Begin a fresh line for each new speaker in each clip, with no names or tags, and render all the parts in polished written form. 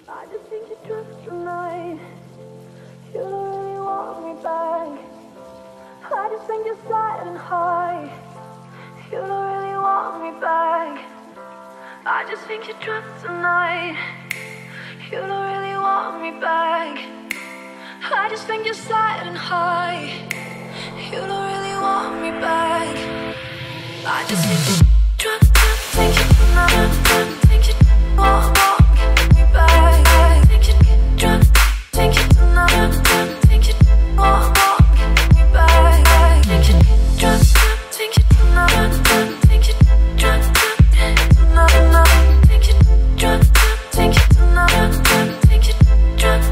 I just think you're drunk tonight. You don't really want me back. I just think you're sad and high. You don't really want me back. I just think you're drunk tonight. You don't really want me back. I just think you're sad and high. You don't really want me back. I just think you're drunk, think you're not drunk, think you want me back. I think you're drunk, think you're not drunk, think you want me back. I think you're drunk, think you're not drunk, think you drunk, not think you're drunk, think you're not drunk, think you drunk,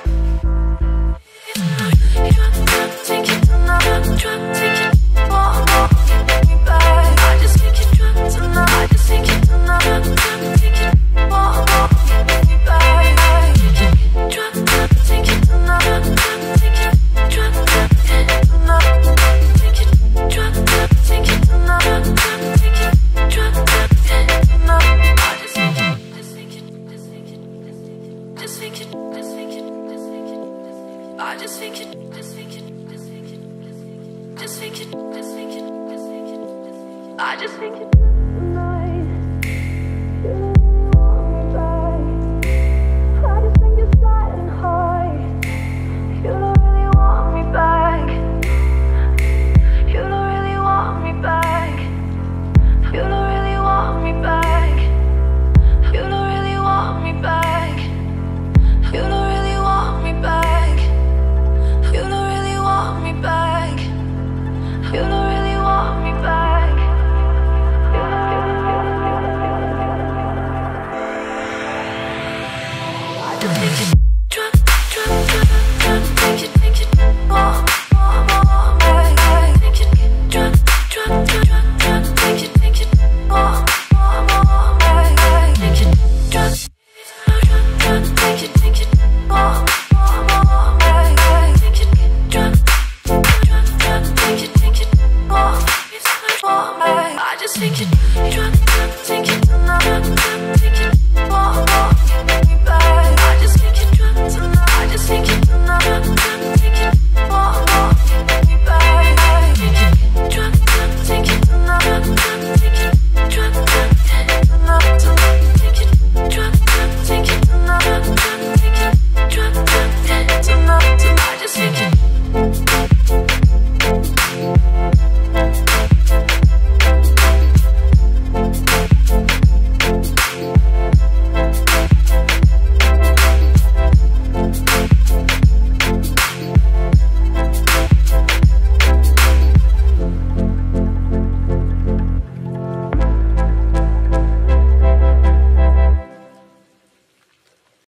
think you're not drunk, think you want me back. I just think you're drunk tonight. I just think you're not drunk, think you want me back. I think you're drunk, think you're not drunk, think you drunk, not think you're drunk, think you're not drunk, think you drunk, not. I just think you, just think you, just think you, just think you, just think you, just think you. I just think you, just think you, just think you, just think you, just think you, just think you. I just think you tonight. You don't want me back. I just think you're sad and high. You don't really want me back. You don't really want me back. You don't really want me back. You don't really want me back. You don't really want me back. You don't really want me back. You don't really want me back. I just think